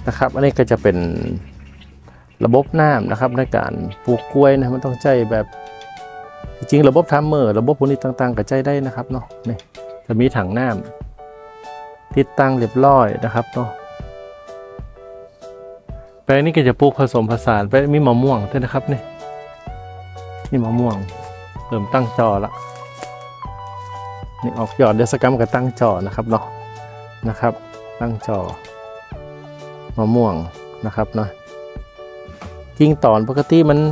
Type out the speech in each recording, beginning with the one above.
นะครับอันนี้ก็จะเป็นระบบน้ำนะครับในการปลูกกล้วยนะมันต้องใจแบบจริงๆระบบทัมเมอร์ระบบพวกนี้ต่างๆก็ใจได้นะครับเนาะนี่จะมีถังน้ำติดตั้งเรียบร้อยนะครับเนาะแปลงนี้ก็จะปลูกผสมผสานไปมีมะม่วงด้วยนะครับนี่มะม่วงเริ่มตั้งจอละนี่ออกยอดเดือนสกัมก็ตั้งจอนะครับเนาะนะครับตั้งจอมะม่วงนะครับเนาะกิ่งตอนปกติมัน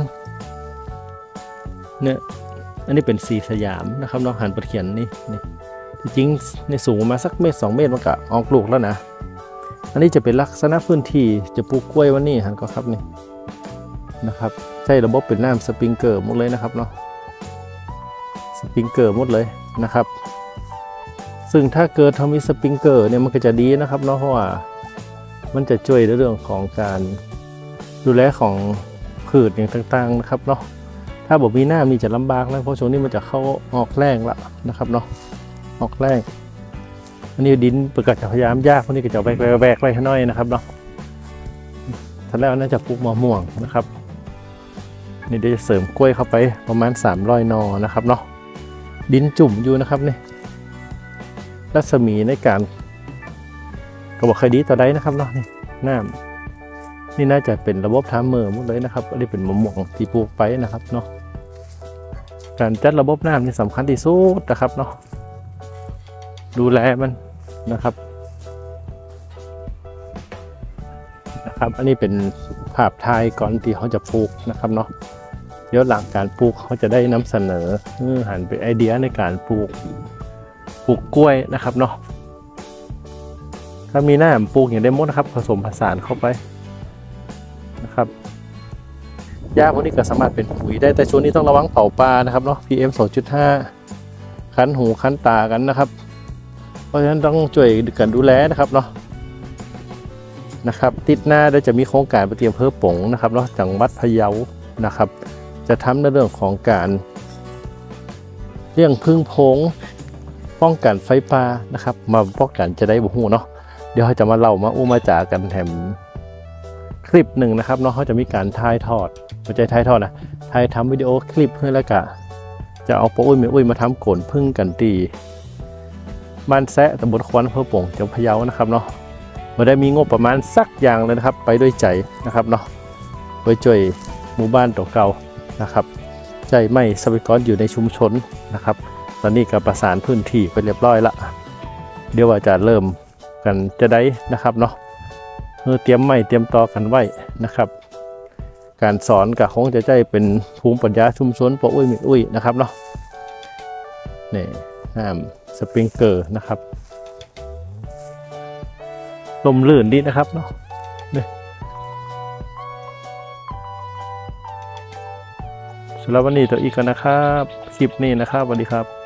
เนี่ยอันนี้เป็นสีสยามนะครับเนาะหันประเขียนนี่จริงในสูงมาสักเมตร2 เมตรมันก็ออกลูกแล้วนะอันนี้จะเป็นลักษณะพื้นที่จะปลูกกล้วยวันนี้หันก็ครับนี่นะครับใช้ระบบเป็นน้ำสปริงเกอร์หมดเลยนะครับเนาะสปริงเกอร์หมดเลยนะครับซึ่งถ้าเกิดทำมีสปริงเกอร์เนี่ยมันก็จะดีนะครับเนาะเพราะว่ามันจะช่วยในเรื่องของการดูแลของพืชอย่างต่างๆนะครับเนาะถ้าบอกมีหน้ามีจะลำบากนะเพราะช่วงนี้มันจะเข้าออกแรงละนะครับเนาะออกแรงอันนี้ดินเปิดก็จะพยายามยากพวกนี้ก็จะแบกไว้ให้น้อยนะครับเนาะทันแล้วน่าจะปลูกมะม่วงนะครับนี่เดี๋ยวจะเสริมกล้วยเข้าไปประมาณ300 นอนะครับเนาะดินจุ่มอยู่นะครับนี่รัศมีในการก็บอกเคยดีต่อได้นะครับเนาะนี่น้ำนี่น่าจะเป็นระบบทัมเมอร์หมดเลยนะครับอันนี้เป็นมะม่วงที่ปลูกไปนะครับเนาะการจัดระบบน้ำนี่สำคัญที่สุดนะครับเนาะดูแลมันนะครับอันนี้เป็นภาพถ่ายก่อนที่เขาจะปลูกนะครับเนาะเดี๋ยวหลังการปลูกเขาจะได้นำเสนอหันไปไอเดียในการปลูกกล้วยนะครับเนาะถ้ามีหน้าปลูกอย่างได้หมดนะครับผสมผสานเข้าไปนะครับหญ้าพวกนี้ก็สามารถเป็นปุ๋ยได้แต่ช่วงนี้ต้องระวังเผาปลานะครับเนาะ PM 2.5 คันหูคันตากันนะครับเพราะฉะนั้นต้องช่วยกันดูแลนะครับเนาะนะครับติดหน้าได้จะมีโครงการไปเตรียมเพิ่มป่งนะครับเนาะจังหวัดพะเยานะครับจะทำในเรื่องของการเลี้ยงพึ่งโพงป้องกันไฟป่านะครับมาป้องกันจะได้บุหูเนาะเดี๋ยวเขาจะมาเล่ามามาจ่ากันแถมคลิปหนึ่งนะครับเนาะเขาจะมีการถ่ายทอดไม่ใช่ถ่ายทอดนะถ่ายทำวิดีโอคลิปเพื่อแล้วก็จะเอาป้าอุ้ยมาทำโขนพึ่งกันตีบ้านแซะตำบลควันอำเภอโป่งจังหวัดพะเยานะครับเนาะมาได้มีงบประมาณสักอย่างเลยนะครับไปด้วยใจนะครับเนาะไว้ช่วยหมู่บ้านตัวเก่านะครับใจไม่ทรัพยากรอยู่ในชุมชนนะครับตอนนี้ก็ประสานพื้นที่ไปเรียบร้อยละเดี๋ยวว่าจะเริ่มกันจะได้นะครับเนาะเตรียมไม่เตรียมต่อกันไว้นะครับการสอนกับคงจะใจเป็นภูมิปัญญาชุมชนป้าอุ้ยนะครับเนาะนี่น้ำสปริงเกอร์นะครับลมลื่นดีนะครับเนาะสำหรับวันนี้ตัวอีกกันนะครับคลิปนี้นะครับสวัสดีครับ